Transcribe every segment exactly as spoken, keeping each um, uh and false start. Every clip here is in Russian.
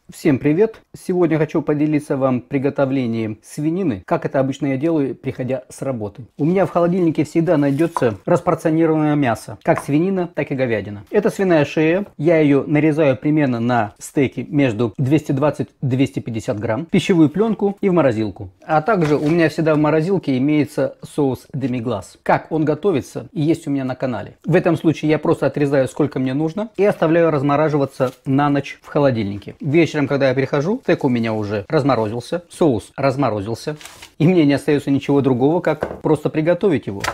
Всем привет! Сегодня хочу поделиться вам приготовлением свинины, как это обычно я делаю, приходя с работы. У меня в холодильнике всегда найдется распорционированное мясо, как свинина, так и говядина. Это свиная шея, я ее нарезаю примерно на стейки между двести двадцать - двести пятьдесят грамм, в пищевую пленку и в морозилку. А также у меня всегда в морозилке имеется соус демиглас. Как он готовится, есть у меня на канале. В этом случае я просто отрезаю сколько мне нужно и оставляю размораживаться на ночь в холодильнике. Вечером, когда я прихожу, стейк у меня уже разморозился, соус разморозился, и мне не остается ничего другого, как просто приготовить его.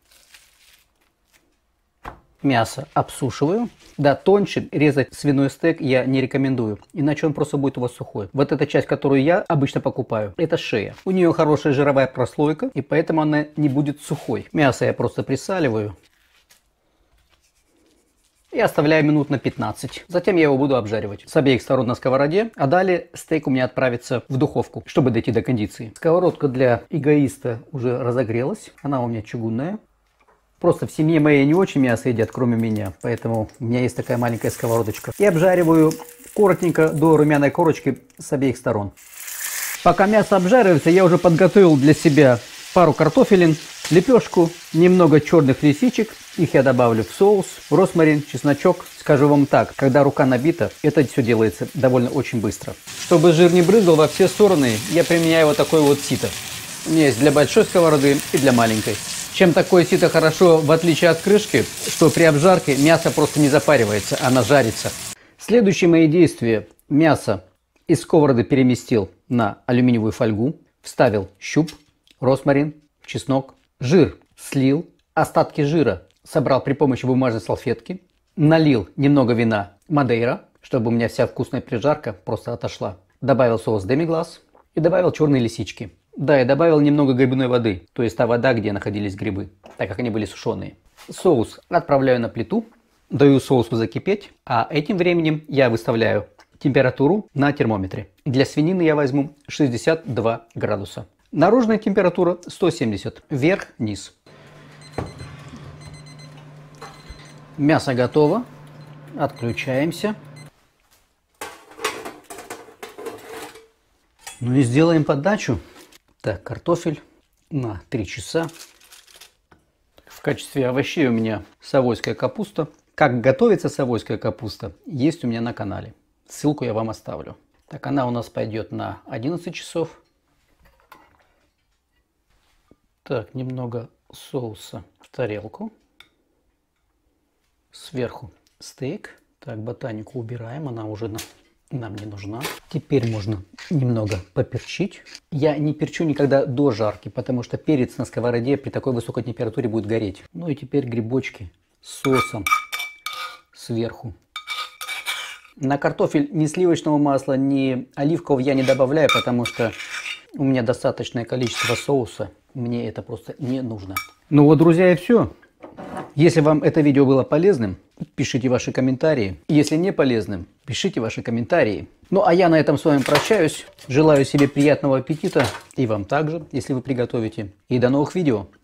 Мясо обсушиваю. Да, тоньше резать свиной стейк я не рекомендую, иначе он просто будет у вас сухой. Вот эта часть, которую я обычно покупаю, это шея. У нее хорошая жировая прослойка, и поэтому она не будет сухой. Мясо я просто присаливаю и оставляю минут на пятнадцать. Затем я его буду обжаривать с обеих сторон на сковороде, а далее стейк у меня отправится в духовку, чтобы дойти до кондиции. Сковородка для эгоиста уже разогрелась, она у меня чугунная. Просто в семье моей не очень мясо едят, кроме меня, поэтому у меня есть такая маленькая сковородочка. И обжариваю коротенько до румяной корочки с обеих сторон. Пока мясо обжаривается, я уже подготовил для себя пару картофелин, лепешку, немного черных лисичек. Их я добавлю в соус, розмарин, чесночок. Скажу вам так, когда рука набита, это все делается довольно очень быстро. Чтобы жир не брызгал во все стороны, я применяю вот такой вот сито. У меня есть для большой сковороды и для маленькой. Чем такое сито хорошо, в отличие от крышки, что при обжарке мясо просто не запаривается, оно жарится. Следующие мои действия. Мясо из сковороды переместил на алюминиевую фольгу, вставил щуп, розмарин, чеснок, жир слил, остатки жира собрал при помощи бумажной салфетки, налил немного вина Мадейра, чтобы у меня вся вкусная прижарка просто отошла, добавил соус демиглас и добавил черные лисички. Да, я добавил немного грибной воды, то есть та вода, где находились грибы, так как они были сушеные. Соус отправляю на плиту, даю соусу закипеть, а этим временем я выставляю температуру на термометре. Для свинины я возьму шестьдесят два градуса. Наружная температура сто семьдесят, вверх-вниз. Мясо готово, отключаемся. Ну и сделаем подачу. Так, картофель на три часа. В качестве овощей у меня совойская капуста. Как готовится совойская капуста, есть у меня на канале. Ссылку я вам оставлю. Так, она у нас пойдет на одиннадцать часов. Так, немного соуса в тарелку. Сверху стейк. Так, ботанику убираем, она уже на... нам не нужна. Теперь можно немного поперчить. Я не перчу никогда до жарки, потому что перец на сковороде при такой высокой температуре будет гореть. Ну и теперь грибочки с соусом сверху. На картофель ни сливочного масла, ни оливкового я не добавляю, потому что у меня достаточное количество соуса. Мне это просто не нужно. Ну вот, друзья, и все. Если вам это видео было полезным, пишите ваши комментарии. Если не полезным, пишите ваши комментарии. Ну а я на этом с вами прощаюсь. Желаю себе приятного аппетита. И вам также, если вы приготовите. И до новых видео.